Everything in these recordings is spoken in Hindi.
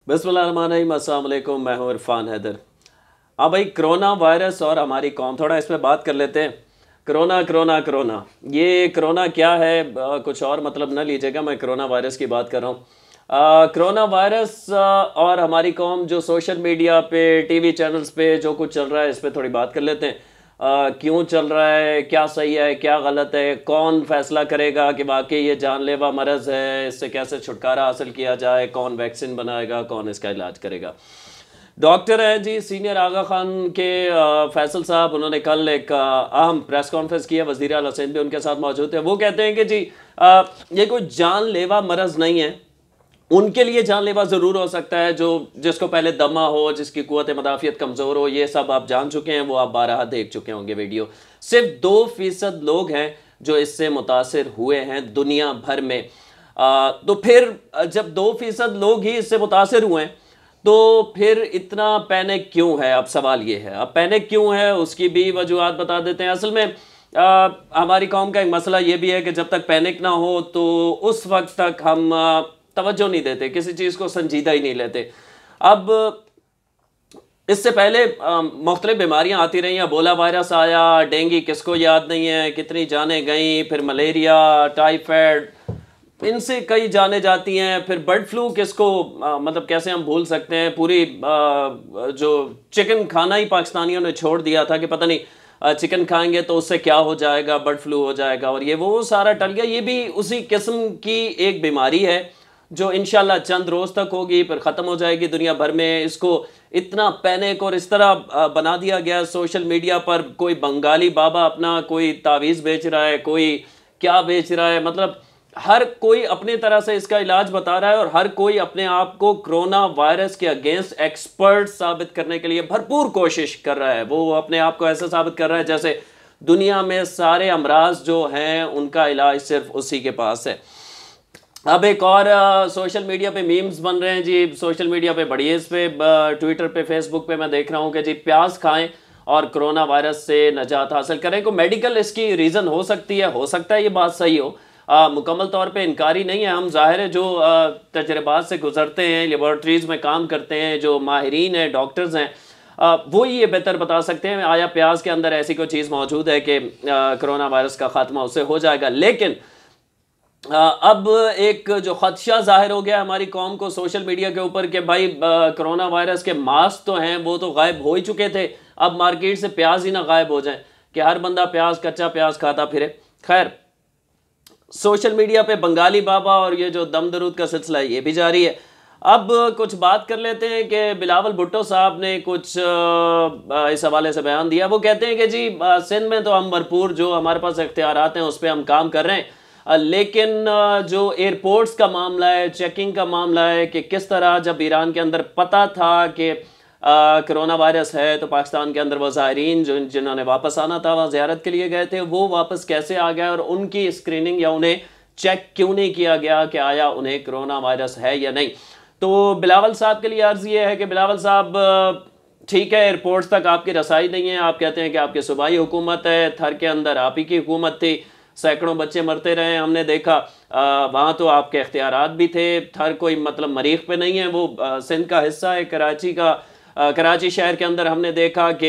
बिस्मिल्लाहिर्रहमानिर्रहीम, अस्सलाम वालेकुम। मैं हूँ इरफान हैदर। हाँ भाई, कोरोना वायरस और हमारी कौम, थोड़ा इसमें बात कर लेते हैं। कोरोना कोरोना कोरोना, ये कोरोना क्या है? कुछ और मतलब ना लीजिएगा, मैं कोरोना वायरस की बात कर रहा हूँ। कोरोना वायरस और हमारी कौम, जो सोशल मीडिया पे, टीवी चैनल्स पे जो कुछ चल रहा है, इस पर थोड़ी बात कर लेते हैं। क्यों चल रहा है, क्या सही है, क्या गलत है, कौन फैसला करेगा कि वाकई ये जानलेवा मरज़ है, इससे कैसे छुटकारा हासिल किया जाए, कौन वैक्सीन बनाएगा, कौन इसका इलाज करेगा। डॉक्टर हैं जी सीनियर आगा खान के फैसल साहब, उन्होंने कल एक अहम प्रेस कॉन्फ्रेंस की है। वज़ीर आला सिंध भी उनके साथ मौजूद है। वो कहते हैं कि जी ये कोई जानलेवा मरज़ नहीं है। उनके लिए जानलेवा ज़रूर हो सकता है जो जिसको पहले दमा हो, जिसकी कुव्वत मदाफ़ियत कमज़ोर हो। ये सब आप जान चुके हैं, वो आप बारहा देख चुके होंगे वीडियो। सिर्फ 2% लोग हैं जो इससे मुतासिर हुए हैं दुनिया भर में। तो फिर जब 2% लोग ही इससे मुतासिर हुए हैं, तो फिर इतना पैनिक क्यों है? अब सवाल ये है, अब पैनिक क्यों है, उसकी भी वजूहात बता देते हैं। असल में हमारी कौम का एक मसला ये भी है कि जब तक पैनिक ना हो तो उस वक्त तक हम तवज्जो नहीं देते, किसी चीज़ को संजीदा ही नहीं लेते। अब इससे पहले मुख्तलिफ बीमारियां आती रही हैं। एबोला वायरस आया, डेंगू किसको याद नहीं है, कितनी जानें गई, फिर मलेरिया, टाइफाइड, इनसे कई जाने जाती हैं। फिर बर्ड फ्लू किसको मतलब कैसे हम भूल सकते हैं। पूरी जो चिकन खाना ही पाकिस्तानियों ने छोड़ दिया था कि पता नहीं चिकन खाएंगे तो उससे क्या हो जाएगा, बर्ड फ्लू हो जाएगा, और ये वो सारा टल गया। ये भी उसी किस्म की एक बीमारी है जो इंशाल्लाह चंद रोज़ तक होगी, फिर ख़त्म हो जाएगी दुनिया भर में। इसको इतना पैनिक और इस तरह बना दिया गया सोशल मीडिया पर। कोई बंगाली बाबा अपना कोई तावीज़ बेच रहा है, कोई क्या बेच रहा है, मतलब हर कोई अपनी तरह से इसका इलाज बता रहा है, और हर कोई अपने आप को कोरोना वायरस के अगेंस्ट एक्सपर्ट साबित करने के लिए भरपूर कोशिश कर रहा है। वो अपने आप को ऐसा साबित कर रहा है जैसे दुनिया में सारे अमराज जो हैं उनका इलाज सिर्फ उसी के पास है। अब एक और सोशल मीडिया पे मीम्स बन रहे हैं जी। सोशल मीडिया पे बढ़िए, इस पे ट्विटर पे, फेसबुक पे मैं देख रहा हूँ कि जी प्याज खाएं और कोरोना वायरस से नजात हासिल करें। को मेडिकल इसकी रीज़न हो सकती है, हो सकता है ये बात सही हो, मुकम्मल तौर पे इनकारी नहीं है। हम ज़ाहिर है जो तजर्बात से गुजरते हैं, लेबॉर्ट्रीज़ में काम करते हैं, जो माहिरीन हैं, डॉक्टर्स हैं, वो ये बेहतर बता सकते हैं आया प्याज के अंदर ऐसी कोई चीज़ मौजूद है कि कोरोना वायरस का ख़ात्मा उससे हो जाएगा। लेकिन अब एक जो खदशा जाहिर हो गया हमारी कौम को सोशल मीडिया के ऊपर कि भाई कोरोना वायरस के मास्क तो हैं, वो तो गायब हो ही चुके थे, अब मार्केट से प्याज ही ना गायब हो जाए कि हर बंदा प्याज, कच्चा प्याज खाता फिरे। खैर, सोशल मीडिया पे बंगाली बाबा और ये जो दम दरूद का सिलसिला है ये भी जारी है। अब कुछ बात कर लेते हैं कि बिलावल भुट्टो साहब ने कुछ इस हवाले से बयान दिया। वो कहते हैं कि जी सिंध में तो हम भरपूर जो हमारे पास इख्तियारात हैं उस पर हम काम कर रहे हैं, लेकिन जो एयरपोर्ट्स का मामला है, चेकिंग का मामला है कि किस तरह जब ईरान के अंदर पता था कि कोरोना वायरस है तो पाकिस्तान के अंदर वो ज़ायरीन जिन्होंने वापस आना था, वहाँ ज़ियारत के लिए गए थे, वो वापस कैसे आ गया, और उनकी स्क्रीनिंग या उन्हें चेक क्यों नहीं किया गया कि आया उन्हें कोरोना वायरस है या नहीं। तो बिलावल साहब के लिए अर्ज़ ये है कि बिलावल साहब, ठीक है एयरपोर्ट्स तक आपकी रसाई नहीं है, आप कहते हैं कि आपकी सूबाई हुकूमत है, थर के अंदर आप ही की हुकूमत थी, सैकड़ों बच्चे मरते रहे, हमने देखा वहाँ तो आपके इख्तियारात भी थे। थर कोई मतलब मरीख पे नहीं है, वो सिंध का हिस्सा है। कराची शहर के अंदर हमने देखा कि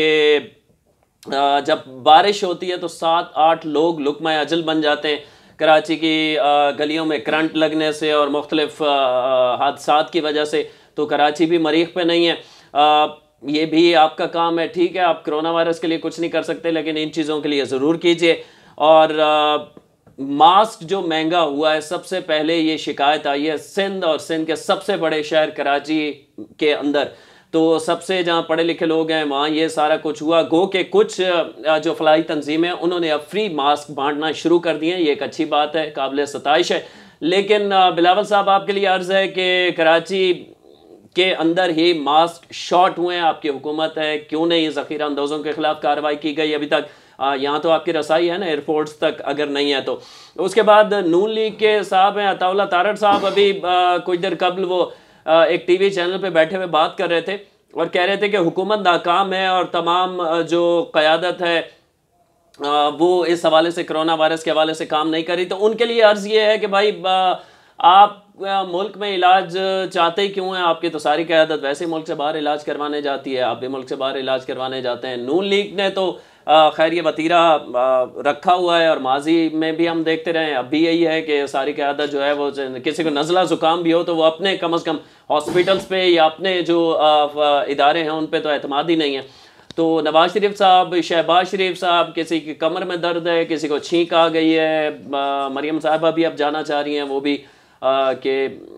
जब बारिश होती है तो 7-8 लोग लुकमा अजल बन जाते हैं कराची की गलियों में करंट लगने से और मुख्तलिफ हादसात की वजह से। तो कराची भी मरीख पे नहीं है। ये भी आपका काम है, ठीक है, आप कोरोना वायरस के लिए कुछ नहीं कर सकते, लेकिन इन चीज़ों के लिए ज़रूर कीजिए। और मास्क जो महंगा हुआ है, सबसे पहले ये शिकायत आई है सिंध और सिंध के सबसे बड़े शहर कराची के अंदर। तो सबसे जहाँ पढ़े लिखे लोग हैं वहाँ ये सारा कुछ हुआ। गो के कुछ जो फलाही तंजीमें हैं उन्होंने अब फ्री मास्क बांटना शुरू कर दिए हैं, ये एक अच्छी बात है, काबिल सताइश है। लेकिन बिलावल साहब आपके लिए अर्ज़ है कि कराची के अंदर ही मास्क शॉर्ट हुए हैं, आपकी हुकूमत है, क्यों नहीं ज़ख़ीरा अंदोज़ों के खिलाफ कार्रवाई की गई अभी तक? यहाँ तो आपकी रसाई है ना एयरपोर्ट्स तक, अगर नहीं है तो। उसके बाद नून लीग के साहब हैं अताउल्ला तारड़ साहब, अभी कुछ देर कबल वो एक टीवी चैनल पे बैठे हुए बात कर रहे थे और कह रहे थे कि हुकूमत नाकाम है और तमाम जो क़यादत है वो इस हवाले से, कोरोना वायरस के हवाले से काम नहीं करी। तो उनके लिए अर्ज़ ये है कि भाई आप मुल्क में इलाज चाहते ही क्यों हैं? आपकी तो सारी क़यादत वैसे ही मुल्क से बाहर इलाज करवाने जाती है, आप भी मुल्क से बाहर इलाज करवाने जाते हैं। नून लीग ने तो खैर ये वतीरा रखा हुआ है और माजी में भी हम देखते रहे हैं, अब भी यही है कि सारी क़यादत जो है वो किसी को नज़ला ज़ुकाम भी हो तो वो अपने कम अज़ कम हॉस्पिटल्स पे या अपने जो इदारे हैं उन पे तो एतमाद ही नहीं है। तो नवाज शरीफ साहब, शहबाज शरीफ साहब, किसी की कमर में दर्द है, किसी को छींक आ गई है, मरियम साहबा भी अब जाना चाह रही हैं, वो भी कि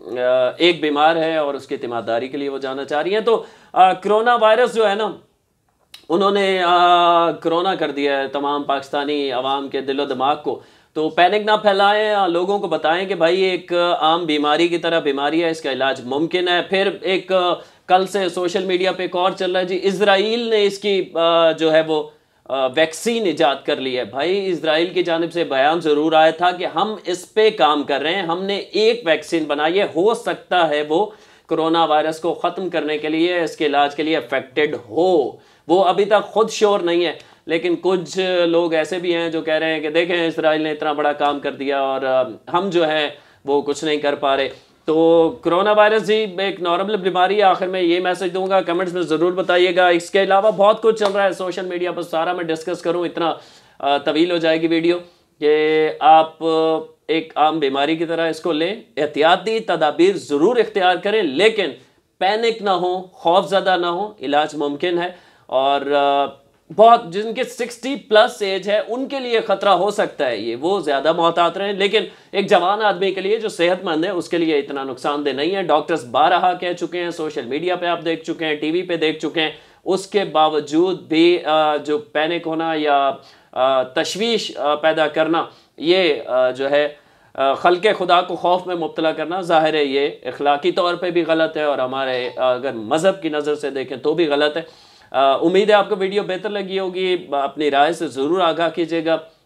एक बीमार है और उसकी तीमारदारी के लिए वो जाना चाह रही हैं। तो कोरोना वायरस जो है ना, उन्होंने कोरोना कर दिया है तमाम पाकिस्तानी अवाम के दिलो दिमाग को। तो पैनिक ना फैलाएं, लोगों को बताएं कि भाई एक आम बीमारी की तरह बीमारी है, इसका इलाज मुमकिन है। फिर एक कल से सोशल मीडिया पे एक और चल रहा है जी, इजराइल ने इसकी जो है वो वैक्सीन इजाद कर ली है। भाई इजराइल की जानिब से बयान ज़रूर आया था कि हम इस पे काम कर रहे हैं, हमने एक वैक्सीन बनाई है, हो सकता है वो कोरोना वायरस को ख़त्म करने के लिए, इसके इलाज के लिए अफेक्टेड हो। वो अभी तक खुद श्योर नहीं है, लेकिन कुछ लोग ऐसे भी हैं जो कह रहे हैं कि देखें इजराइल ने इतना बड़ा काम कर दिया और हम जो है वो कुछ नहीं कर पा रहे। तो कोरोना वायरस जी एक नॉर्मल बीमारी है। आखिर में ये मैसेज दूंगा, कमेंट्स में ज़रूर बताइएगा। इसके अलावा बहुत कुछ चल रहा है सोशल मीडिया पर, सारा मैं डिस्कस करूँ इतना तवील हो जाएगी वीडियो कि आप एक आम बीमारी की तरह इसको लें, एहतियाती तदाबीर ज़रूर इख्तियार करें, लेकिन पैनिक ना हो, खौफज़दा ना हो। इलाज मुमकिन है और बहुत जिनके 60+ एज है उनके लिए ख़तरा हो सकता है, ये वो ज़्यादा मोहतात रहें, लेकिन एक जवान आदमी के लिए जो सेहतमंद है उसके लिए इतना नुकसानदेह नहीं है। डॉक्टर्स बारहा कह चुके हैं, सोशल मीडिया पे आप देख चुके हैं, टीवी पे देख चुके हैं, उसके बावजूद भी जो पैनिक होना या तशवीश पैदा करना, ये जो है खल्के खुदा को खौफ में मुब्तला करना, ज़ाहिर है ये अखलाकी तौर पे भी गलत है और हमारे अगर मज़हब की नज़र से देखें तो भी गलत है। उम्मीद है आपको वीडियो बेहतर लगी होगी, अपनी राय से ज़रूर आगाह कीजिएगा।